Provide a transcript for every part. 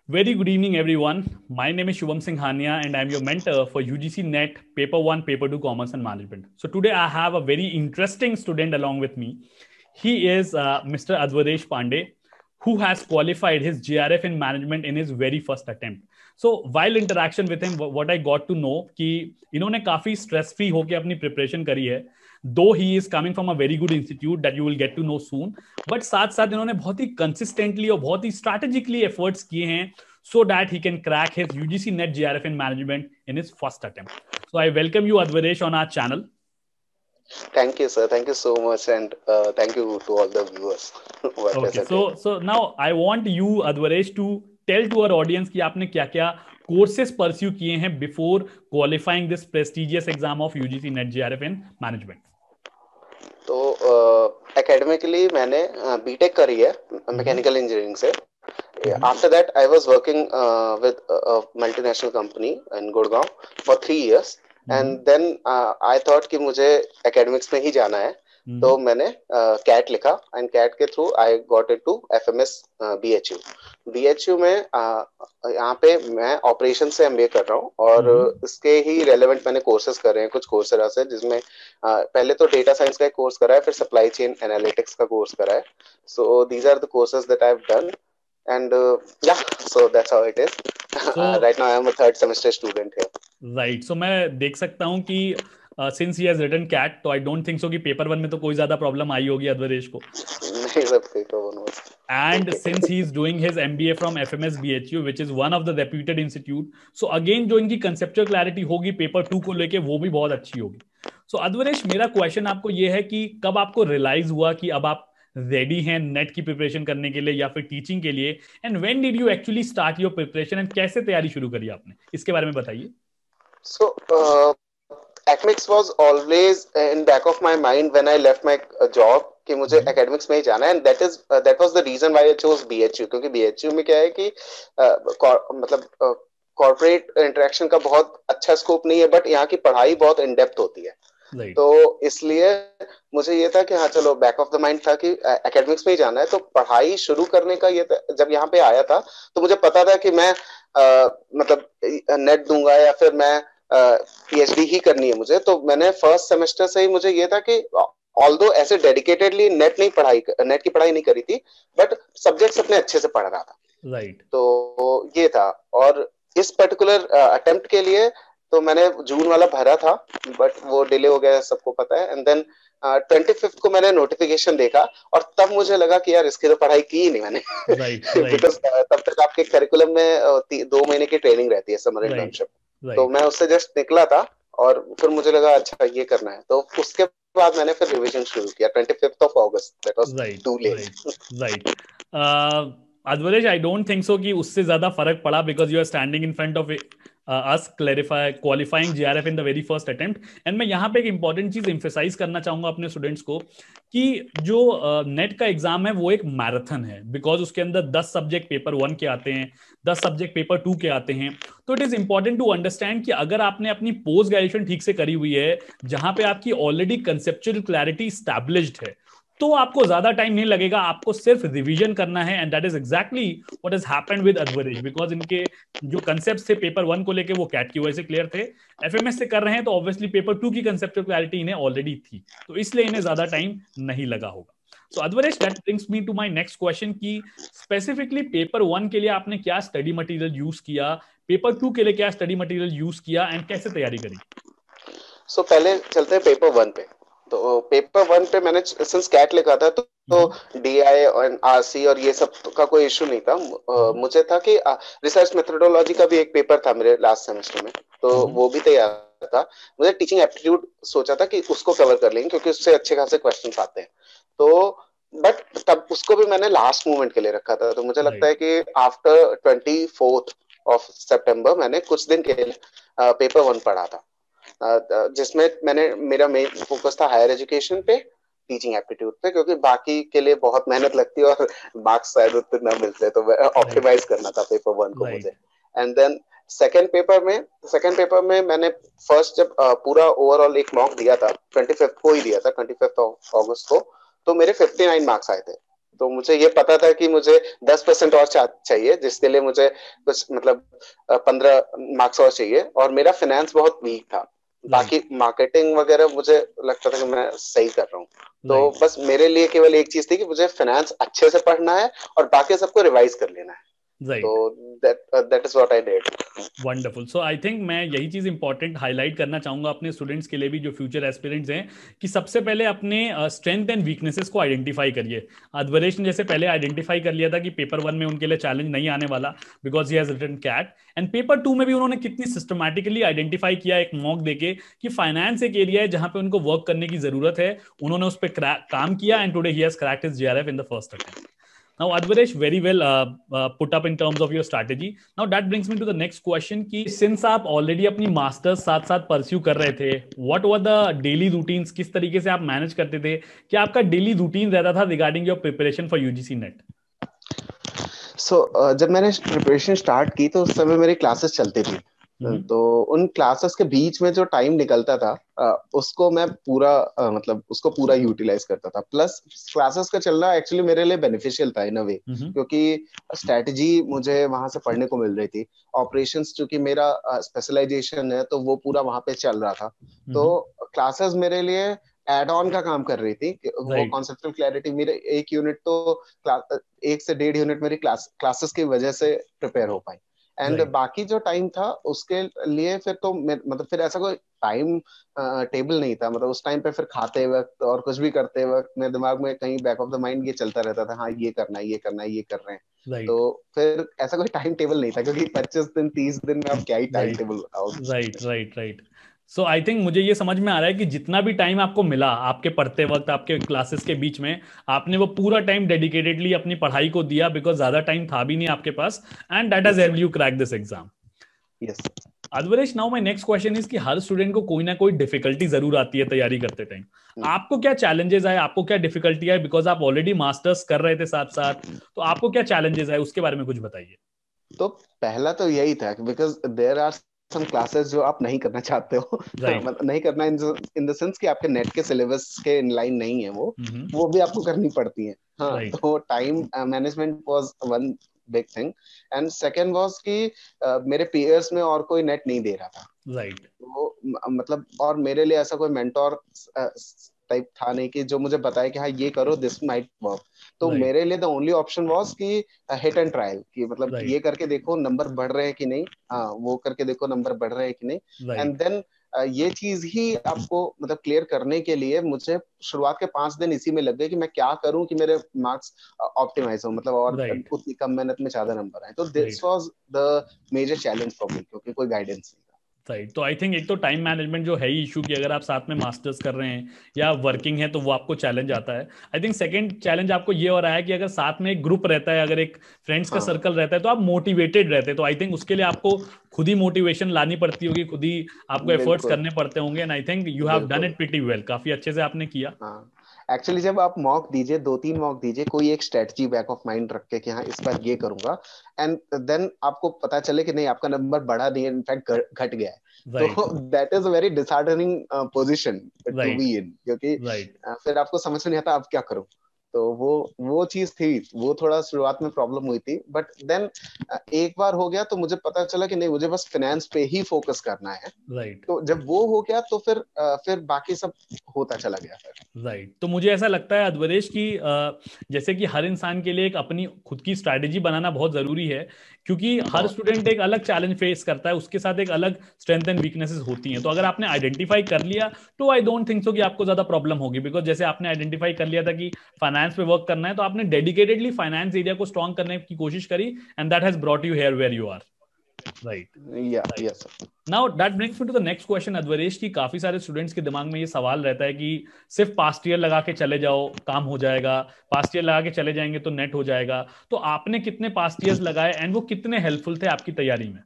Very good evening, everyone. My name is Shubham Singhania, and I'm your mentor for UGC NET Paper 1, Paper 2 Commerce and Management. So, today I have a very interesting student along with me. He is Mr. Advaresh Pandey, who has qualified his JRF in management in his very first attempt. So, while interaction with him, what I got to know कि इन्होंने काफी stress free होके अपनी preparation करी है. Though he is coming from a very good institute that you will get to know soon, but साथ साथ इन्होंने बहुत ही consistently और बहुत ही strategically efforts किए हैं so that he can crack his UGC NET JRF in management in his first attempt. So I welcome you, Advaresh, on our channel. Thank you, sir. Thank you so much, and thank you to all the viewers who are Okay, present here. so now I want you, Advaresh, to tell to our audience कि आपने क्या क्या courses pursue किए हैं before qualifying this prestigious exam of UGC NET JRF in management. तो academically मैंने BTech करी है मैकेनिकल इंजीनियरिंग से. After that, I was working with a multinational company in Gurgaon for 3 years. And then I thought कि मुझे academics में ही जाना है. तो मैंने कैट लिखा एंड कैट के through I got it to FMS BHU. BHU में यहाँ पे मैं ऑपरेशन से एमबीए कर रहा हूँ और इसके ही रेलेवेंट मैंने कोर्सेज कर रहे हैं कुछ कोर्सेरा से, जिसमें पहले तो डेटा साइंस का एक कोर्स करा है, फिर सप्लाई चेन एनालिटिक्स का कोर्स करा है. So these are the courses that I have done and yeah, so that's how it is. So right now I am a third semester student here. Right. So मैं देख सकता हूँ कि since he has written CAT, तो I don't think so कि paper 1 में तो कोई ज्यादा प्रॉब्लम आई होगी अध्वरेश को. नहीं sir, paper 1 was. And since he is doing his MBA from FMS BHU, which is one of the reputed institute, so again जो इनकी conceptual clarity होगी पेपर 2 को लेके वो भी बहुत अच्छी होगी. So अध्वरेश, मेरा क्वेश्चन आपको ये है कि कब आपको रियलाइज हुआ कि अब आप रेडी हैं नेट की प्रिपरेशन करने के लिए या फिर टीचिंग के लिए, and when did you actually start your preparation and कैसे तैयारी शुरू करी आपने, इसके बारे में बताइए. So academics was always in back of my mind when I left my job कि मुझे academics में ही जाना है, and that was the reason why I chose BHU. क्योंकि BHU में क्या है कि मतलब कॉर्पोरेट इंटरेक्शन का बहुत अच्छा स्कोप नहीं है, बट यहाँ की पढ़ाई बहुत इन डेप्थ होती है. तो इसलिए मुझे ये था कि हाँ चलो, बैक ऑफ द माइंड था कि एकेडमिक्स में ही जाना है. तो पढ़ाई शुरू करने का ये जब यहाँ पे आया था तो मुझे पता था कि मैं मतलब नेट दूंगा या फिर मैं पीएचडी ही करनी है मुझे. तो मैंने फर्स्ट सेमेस्टर से ही मुझे ये था कि ऑल्दो ऐसे डेडिकेटेडली नेट की पढ़ाई नहीं करी थी, बट सब्जेक्ट्स अपने अच्छे से पढ़ रहा था. तो ये था. और इस पर्टिकुलर अटेम्प्ट के लिए तो मैंने जून वाला भरा था, बट वो डिले हो गया, सबको पता है. एंड देन 25th को मैंने नोटिफिकेशन देखा और तब मुझे लगा कि यार इसकी तो पढ़ाई की ही नहीं मैंने. बिकॉज तब तक आपके करिकुलम में 2 महीने की ट्रेनिंग रहती है, समर इंटर्नशिप. तो मैं उससे जस्ट निकला था और फिर मुझे लगा अच्छा ये करना है. तो उसके बाद मैंने फिर रिवीजन शुरू किया 25th of August. That was too late. Right. Advaresh, I don't think so कि उससे ज्यादा फर्क पड़ा, because you are standing in front of us qualifying JRF in the very first attempt. And मैं यहाँ पे एक इंपॉर्टेंट चीज एम्फेसाइज करना चाहूंगा अपने स्टूडेंट्स को कि जो नेट का एग्जाम है वो एक मैराथन है, बिकॉज उसके अंदर 10 सब्जेक्ट पेपर 1 के आते हैं, 10 सब्जेक्ट पेपर 2 के आते हैं. तो it is important to understand कि अगर आपने अपनी पोस्ट ग्रेजुएशन ठीक से करी हुई है, जहां पे आपकी ऑलरेडी कंसेप्चुअल क्लैरिटी स्टैब्लिश्ड है, तो आपको ज्यादा टाइम नहीं लगेगा, आपको सिर्फ रिवीजन करना है. And that is exactly what has happened with Adhvaresh, because इनके जो कंसेप्ट थे पेपर 1 को लेके वो कैट की वजह से क्लियर थे. एफएमएस से कर रहे हैं तो ऑब्वियसली पेपर 2 की कंसेप्चुअल क्लैरिटी इन्हें ऑलरेडी थी, तो इसलिए इन्हें ज्यादा टाइम नहीं लगा होगा. So Adhvaresh, that brings me to my next question कि स्पेसिफिकली पेपर 1 के लिए आपने क्या स्टडी मटेरियल यूज किया, पेपर 2 के लिए क्या स्टडी मटेरियल यूज किया, एंड कैसे तैयारी करी. सो पहले चलते हैं पेपर 1 पे. तो पेपर 1 पे मैंने सिंस कैट लिखा था तो डीआई और आरसी और ये सब का कोई इशू नहीं था. मुझे था कि रिसर्च मेथोडोलॉजी का भी एक पेपर था मेरे लास्ट सेमेस्टर में, तो वो भी तैयार था. मुझे टीचिंग एप्टीट्यूड सोचा था कि उसको कवर कर लेंगे क्योंकि उससे अच्छे खासे क्वेश्चंस आते हैं. तो बट तब उसको भी मैंने लास्ट मोमेंट के लिए रखा था. तो मुझे लगता है कि आफ्टर 24th of September मैंने कुछ दिन के लिए पेपर 1 पढ़ा था, जिसमें मेरा मेन फोकस था हायर एजुकेशन पे, टीचिंग एप्टीट्यूड पे, क्योंकि बाकी के लिए बहुत मेहनत लगती है और मार्क्स शायद उतने ना मिलते, तो ऑप्टिमाइज करना था पेपर 1 को मुझे. एंड देन सेकेंड पेपर में मैंने फर्स्ट जब पूरा ओवरऑल एक मॉक दिया था 25th को ही दिया था, 25th of August को, तो मेरे 59 मार्क्स आए थे. तो मुझे ये पता था कि मुझे 10% और चाहिए, जिसके लिए मुझे कुछ मतलब 15 मार्क्स और चाहिए, और मेरा फाइनेंस बहुत वीक था। राइट, बाकी मार्केटिंग वगैरह मुझे लगता था कि मैं सही कर रहा हूँ। तो राइट, बस मेरे लिए केवल एक चीज थी कि मुझे फाइनेंस अच्छे से पढ़ना है और बाकी सबको रिवाइज कर लेना है। तो right. That is what I did. Wonderful. So I think मैं यही चीज इंपॉर्टेंट हाईलाइट करना चाहूंगा अपने स्टूडेंट्स के लिए भी, जो फ्यूचर एस्पिरेंट्स हैं, कि सबसे पहले अपने स्ट्रेंथ एंड वीकनेसेस को आइडेंटिफाई करिए। अध्वरेश ने जैसे पहले आइडेंटिफाई कर लिया था कि पेपर 1 में उनके लिए चैलेंज नहीं आने वाला because he has written CAT, and paper 2 में भी उन्होंने कितनी सिस्टमैटिकली आइडेंटिफाई किया एक मॉक देके कि फाइनेंस एक एरिया है जहां पे उनको वर्क करने की जरूरत है। उन्होंने उस पर काम किया and today he has cracked his JRF in the first attempt. Now, Advaresh, very well put up in terms of your strategy. Now, that brings me to the next question कि since आप already अपनी masters साथ साथ pursue कर रहे थे, what were the daily routines? किस तरीके से आप manage करते थे? क्या आपका daily routine रहता था regarding your preparation for UGC NET? जब मैंने प्रिपरेशन स्टार्ट की तो उस समय मेरी क्लासेस चलती थी। हम्म, तो उन क्लासेस के बीच में जो टाइम निकलता था, उसको मैं पूरा मतलब उसको पूरा यूटिलाइज करता था। प्लस क्लासेस का चलना एक्चुअली मेरे लिए बेनिफिशियल था इन अ वे, हम्म, क्योंकि स्ट्रेटजी मुझे वहां से पढ़ने को मिल रही थी। ऑपरेशंस चूंकि मेरा स्पेशलाइजेशन है तो वो पूरा वहां पे चल रहा था। तो हम्म, क्लासेस मेरे लिए एड ऑन का काम कर रही थी। वो right, कॉन्सेप्चुअल क्लैरिटी मेरे एक यूनिट तो 1 से 1.5 यूनिट मेरी क्लासेस की वजह से प्रिपेयर हो पाई। एंड right, बाकी जो टाइम था उसके लिए फिर तो मतलब फिर ऐसा कोई टाइम टेबल नहीं था। मतलब उस टाइम पे फिर खाते वक्त और कुछ भी करते वक्त मेरे दिमाग में कहीं बैक ऑफ द माइंड ये चलता रहता था, हाँ ये करना है, ये करना है, ये कर रहे हैं। तो right, फिर ऐसा कोई टाइम टेबल नहीं था, क्योंकि 25 दिन 30 दिन में आप क्या ही टाइम right. टेबल बताओ। Right, right, right. So I think मुझे ये समझ में आ रहा है कि जितना भी टाइम आपको मिला आपके पढ़ते वक्त, आपके क्लासेस के बीच में, आपने वो पूरा टाइम डेडिकेटेडली अपनी पढ़ाई को दिया बिकॉज ज्यादा टाइम था भी नहीं आपके पास, and that has yes helped sir. You crack this exam. Yes. Advaresh, now my next question is कि हर स्टूडेंट को कोई ना कोई डिफिकल्टी जरूर आती है तैयारी करते टाइम। आपको क्या चैलेंजेस आए, आपको क्या डिफिकल्टी आए, बिकॉज आप ऑलरेडी मास्टर्स कर रहे थे साथ साथ, तो आपको क्या चैलेंजेस आए उसके बारे में कुछ बताइए। तो पहला तो यही था, because there are some classes जो आप नहीं करना चाहते हो। राइट, मतलब नहीं करना इन द सेंस कि आपके नेट के सिलेबस के इन लाइन नहीं है हम्म, वो भी आपको करनी पड़ती है। हाँ, राइट, तो time management was one big thing. And second was कि मेरे पीयर्स में और कोई नेट नहीं दे रहा था। राइट, तो मतलब और मेरे लिए ऐसा कोई मेंटोर टाइप था नहीं कि जो मुझे बताए कि हाँ ये करो, दिस माइट वर्क। तो राइट, मेरे लिए द ओनली ऑप्शन वाज कि हिट एंड ट्रायल, कि मतलब राइट, ये करके देखो नंबर बढ़ रहे हैं कि नहीं, हाँ वो करके देखो नंबर बढ़ रहे हैं कि नहीं। एंड राइट, देन ये चीज ही आपको मतलब क्लियर करने के लिए मुझे शुरुआत के 5 दिन इसी में लग गए कि मैं क्या करूं कि मेरे मार्क्स ऑप्टिमाइज हो, मतलब और राइट, उतनी कम मेहनत में ज्यादा नंबर आए। तो this right, was the major challenge for me, क्योंकि कोई गाइडेंस नहीं था। राइट। तो आई थिंक एक तो टाइम मैनेजमेंट जो है ही इशू, कि अगर आप साथ में मास्टर्स कर रहे हैं या वर्किंग है तो वो आपको चैलेंज आता है। आई थिंक सेकंड चैलेंज आपको ये हो रहा है कि अगर साथ में एक ग्रुप रहता है, अगर एक फ्रेंड्स का हाँ सर्कल रहता है, तो आप मोटिवेटेड रहते हैं। तो आई थिंक उसके लिए आपको खुद ही मोटिवेशन लानी पड़ती होगी, खुद ही आपको एफर्ट्स बिल्कुल। करने पड़ते होंगे, and I think you have done बिल्कुल। इट प्रीटी वेल, काफी अच्छे से आपने किया। हाँ, एक्चुअली जब आप मॉक दीजिए, 2-3 मॉक दीजिए, कोई एक स्ट्रेटजी बैक ऑफ माइंड रख के कि हाँ इस बार ये करूंगा, एंड देन आपको पता चले कि नहीं आपका नंबर बढ़ा नहीं है, इनफैक्ट घट गया है। राइट, तो that is a very disheartening position to right, be in, क्योंकि राइट, फिर आपको समझ में नहीं आता आप क्या करो। तो वो चीज थी, वो थोड़ा शुरुआत में प्रॉब्लम हुई थी, बट देन एक बार हो गया तो मुझे पता चला कि नहीं मुझे बस फाइनेंस पे ही फोकस करना है। राइट, तो जब वो हो गया तो फिर बाकी सब होता चला गया फिर। राइट। तो मुझे ऐसा लगता है अध्वरेश की जैसे कि हर इंसान के लिए एक अपनी खुद की स्ट्रैटेजी बनाना बहुत जरूरी है, क्योंकि हर बहुत। स्टूडेंट एक अलग चैलेंज फेस करता है, उसके साथ एक अलग स्ट्रेंथ एंड वीकनेसेस होती हैं। तो अगर आपने आइडेंटिफाई कर लिया तो आई डोंट थिंक सो कि आपको ज्यादा प्रॉब्लम होगी, बिकॉज जैसे आपने आइडेंटिफाई कर लिया था कि फाइनेंस पे वर्क करना है, तो आपने डेडिकेटेडली फाइनेंस एरिया को स्ट्रॉन्ग करने की कोशिश करी, and that has brought you here where you are. Right, या right. Yes. Now that brings me to the next question Advaresh, की काफी सारे स्टूडेंट्स के दिमाग में ये सवाल रहता है कि सिर्फ पास्ट ईयर लगा के चले जाओ काम हो जाएगा, पास्ट ईयर लगा के चले जाएंगे तो नेट हो जाएगा। तो आपने कितने पास्ट ईयर्स लगाए एंड वो कितने हेल्पफुल थे आपकी तैयारी में?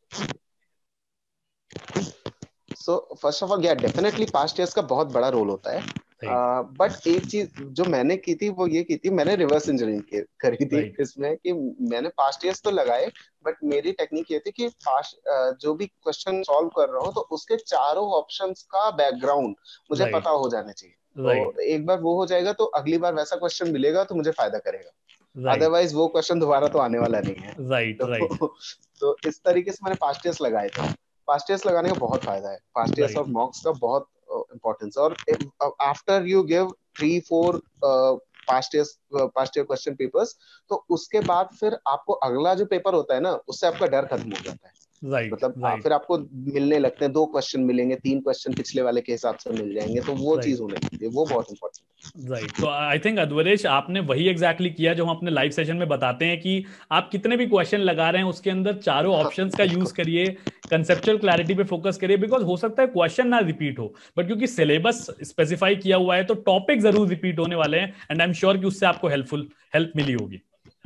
सो फर्स्ट ऑफ ऑल या डेफिनेटली पास्ट ईयर्स का बहुत बड़ा रोल होता है। राइट, बट एक चीज जो मैंने की थी वो ये की थी, मैंने रिवर्स इंजीनियरिंग करी थी राइट, इसमें, कि मैंने पास्ट ईयर्स तो लगाए, बट मेरी टेक्निक ये थी कि पास्ट जो भी क्वेश्चन सॉल्व कर रहा हूँ तो उसके चारों ऑप्शंस का बैकग्राउंड मुझे राइट, पता हो जाना चाहिए। राइट तो एक बार वो हो जाएगा तो अगली बार वैसा क्वेश्चन मिलेगा तो मुझे फायदा करेगा, राइट अदरवाइज वो क्वेश्चन दोबारा तो आने वाला नहीं है। राइट राइट तो इस तरीके से मैंने पास्ट ईयर्स लगाए थे। पास्ट ईयर्स लगाने का बहुत फायदा है, पास्ट ईयर्स राइट और मॉक्स का बहुत इंपॉर्टेंस। और after you give 3-4 past year question papers, तो उसके बाद फिर आपको अगला जो पेपर होता है ना, उससे आपका डर खत्म हो जाता है। राइट मतलब राइट फिर आपको मिलने लगते हैं, 2 क्वेश्चन मिलेंगे, 3 क्वेश्चन पिछले वाले के हिसाब से मिल जाएंगे, तो वो चीज राइट होने लगती है, वो बहुत इंपॉर्टेंट राइट। तो आई थिंक अध्वरेश आपने वही एग्जैक्टली exactly किया जो हम अपने लाइव सेशन में बताते हैं कि आप कितने भी क्वेश्चन लगा रहे हैं उसके अंदर चारों है। ऑप्शंस का यूज बिल्कुल। करिए, कंसेप्चुअल क्लैरिटी पे फोकस करिए, बिकॉज हो सकता है क्वेश्चन ना रिपीट हो, बट क्योंकि सिलेबस स्पेसिफाई किया हुआ है तो टॉपिक जरूर रिपीट होने वाले हैं, एंड आई एम श्योर कि उससे आपको हेल्प मिली होगी।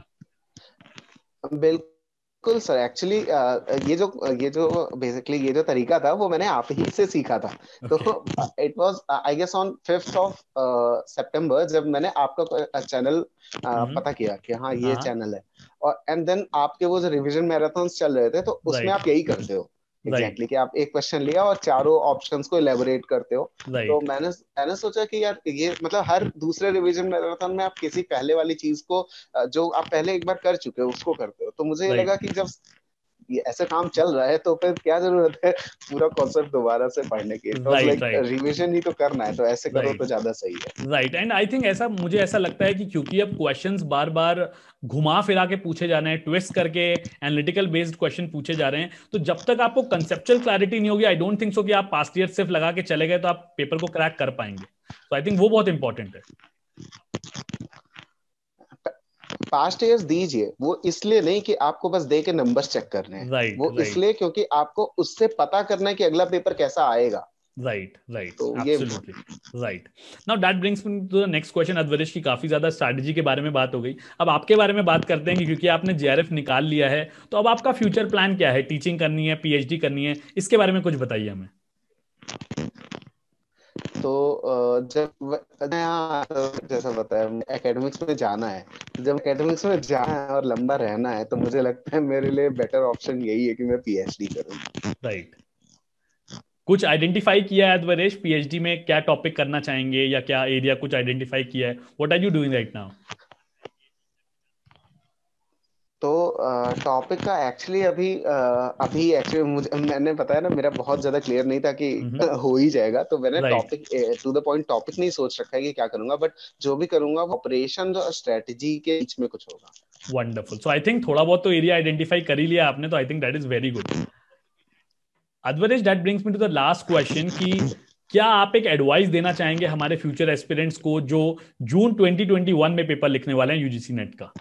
बिल्कुल सर, एक्चुअली ये जो बेसिकली ये जो तरीका था वो मैंने आप ही से सीखा था। तो okay. It was I guess on 5th of September, जब मैंने आपका चैनल हम्म। पता किया कि हाँ ये हाँ। चैनल है। और एंड देन आपके वो जो रिवीजन मैराथन्स चल रहे थे, तो उसमें राइट आप यही करते हो राइट एग्जैक्टली, कि आप एक क्वेश्चन लिया और चारों ऑप्शंस को इलेबोरेट करते हो। तो राइट मैंने सोचा कि यार ये मतलब हर दूसरे रिवीजन मैराथन में आप किसी पहले वाली चीज को जो आप पहले एक बार कर चुके हो उसको करते हो। तो मुझे ये राइट लगा कि जब ये ऐसे काम चल रहा है तो फिर क्या जरूरत है पूरा कॉन्सेप्ट दोबारा से पढ़ने की। It was right like right revision ही तो करना है, तो ऐसे करो राइट तो ज्यादा सही है। राइट। एंड आई थिंक ऐसा मुझे ऐसा लगता है कि क्योंकि अब क्वेश्चंस बार बार घुमा फिरा के पूछे जा रहे हैं, ट्विस्ट करके एनालिटिकल बेस्ड क्वेश्चन पूछे जा रहे हैं, तो जब तक आपको कंसेप्चुअल क्लैरिटी नहीं होगी, आई डोंट थिंक सो कि आप पास्ट ईयर सिर्फ लगा के चले गए तो आप पेपर को क्रैक कर पाएंगे। तो आई थिंक वो बहुत इंपॉर्टेंट है। पास्ट ईयर्स दीजिए, वो इसलिए नहीं कि आपको बस दे के नंबर्स चेक करने हैं, राइट वो राइट इसलिए क्योंकि आपको उससे पता करना है कि अगला पेपर कैसा आएगा। राइट राइट तो ये absolutely right. Now that brings me to the next question. Advaresh की काफी ज्यादा स्ट्रैटेजी के बारे में बात हो गई, अब आपके बारे में बात करते हैं कि क्योंकि आपने जेआरएफ निकाल लिया है तो अब आपका फ्यूचर प्लान क्या है? टीचिंग करनी है, पीएचडी करनी है, इसके बारे में कुछ बताइए हमें। तो मैं यहाँ जैसा बताया एकेडमिक्स में जाना है, तो जब एकेडमिक्स में जाना है और लंबा रहना है, तो मुझे लगता है मेरे लिए बेटर ऑप्शन यही है कि मैं पीएचडी करूँ। राइट। कुछ आइडेंटिफाई किया है अध्वरेश, पीएचडी में क्या टॉपिक करना चाहेंगे या क्या एरिया कुछ आइडेंटिफाई किया है? What are you doing right now? तो टॉपिक का एक्चुअली अभी एक्चुअली मुझे मैंने बताया ना, मेरा बहुत ज्यादा क्लियर नहीं था कि हो ही जाएगा, तो मैंने right. Topic to the point topic नहीं सोच रखा है कि क्या करूंगा, बट जो भी करूंगा वो ऑपरेशन और स्ट्रेटजी के बीच में कुछ होगा। वंडरफुल। सो आई थिंक थोड़ा बहुत तो एरिया आइडेंटिफाई कर ही लिया आपने, तो I think that is very good. Advaresh, that brings me to the last question कि क्या आप एक एडवाइस देना चाहेंगे हमारे फ्यूचर एस्पिरेंट्स को जो जून 2021 में पेपर लिखने वाले हैं यूजीसी नेट का?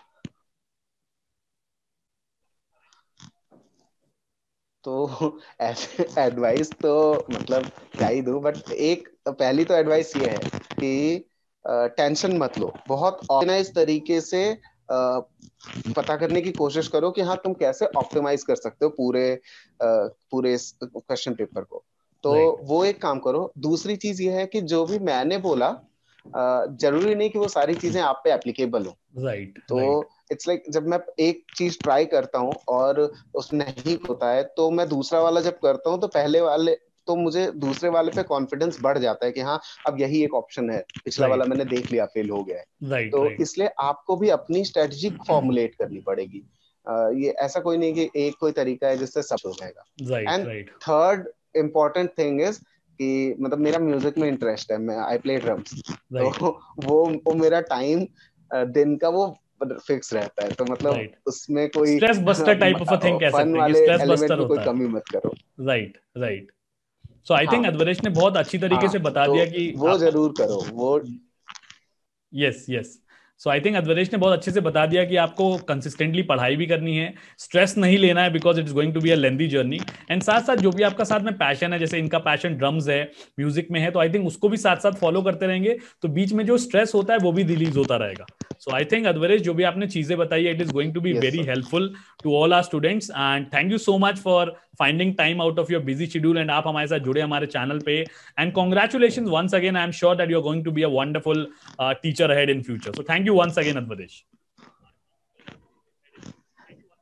तो ऐसे एडवाइस तो मतलब क्या ही दूं, बट एक पहली तो एडवाइस ये है कि टेंशन मत लो, बहुत ऑर्गेनाइज तरीके से पता करने की कोशिश करो कि हाँ तुम कैसे ऑप्टिमाइज कर सकते हो पूरे क्वेश्चन पेपर को। तो राइट वो एक काम करो। दूसरी चीज ये है कि जो भी मैंने बोला जरूरी नहीं कि वो सारी चीजें आप पे एप्लीकेबल हो। राइट तो राइट इट्स लाइक जब मैं एक चीज ट्राई करता हूँ और उसमें नहीं होता है, तो मैं दूसरा वाला जब करता हूँ, तो पहले वाले तो मुझे दूसरे वाले पे कॉन्फिडेंस बढ़ जाता है कि हाँ अब यही एक ऑप्शन है, पिछला वाला राइट मैंने देख लिया फेल हो गया है। राइट तो राइट इसलिए आपको भी अपनी स्ट्रेटजी फॉर्मुलेट करनी पड़ेगी। ये ऐसा कोई नहीं कि एक कोई तरीका है जिससे सब हो जाएगा। Right and right third important thing is कि मतलब मेरा म्यूजिक में इंटरेस्ट है, मैं आई प्ले ड्रम्स। तो राइट वो मेरा टाइम दिन का वो फिक्स रहता है, तो मतलब राइट। उसमें कोई stress buster type of a thing कह फन सकते हैं कि वाले स्ट्रेस एलिमेंट बस्टर में कोई होता है। कमी मत करो। Right right. So I think हाँ अध्वरेश ने बहुत अच्छी तरीके हाँ, से बता तो दिया कि वो आप। जरूर करो वो। Yes yes. So I think Advaresh ने बहुत अच्छे से बता दिया कि आपको कंसिस्टेंटली पढ़ाई भी करनी है, स्ट्रेस नहीं लेना है because it is going to be a lengthy journey, and साथ साथ जो भी आपका साथ में पैशन है, जैसे इनका पैशन ड्रम्स है, म्यूजिक में है, तो आई थिंक उसको भी साथ साथ फॉलो करते रहेंगे तो बीच में जो स्ट्रेस होता है वो भी रिलीज होता रहेगा। सो आई थिंक अध्वरेश जो भी आपने चीजें बताई it is going to be yes very sir. Helpful to all our students, and thank you so much for finding time out of your busy schedule and आप हमारे साथ जुड़े हमारे चैनल पे, and congratulation once again. I am sure that you are going to be a wonderful teacher ahead in future. So thank you once again, Advadesh.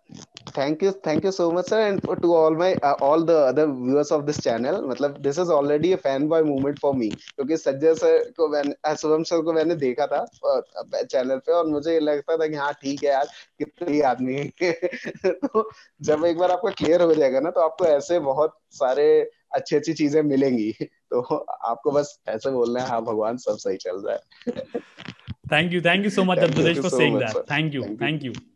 thank you so much, sir, and to all my all the other viewers of this channel. मतलब this is already a fanboy moment for me, क्योंकि सज्जय sir को मैंने, Shubham sir को मैंने देखा था channel पे, और मुझे ये लगता था कि हाँ ठीक है यार, कितने ही आदमी है। तो जब एक बार आपका क्लियर हो जाएगा ना, तो आपको ऐसे बहुत सारे अच्छी अच्छी चीजें मिलेंगी। तो आपको बस ऐसे बोलना है, हाँ भगवान सब सही चल रहा है। Thank you so much, thank Advadesh, you for so saying much that. Sir, Thank you, thank thank you. you.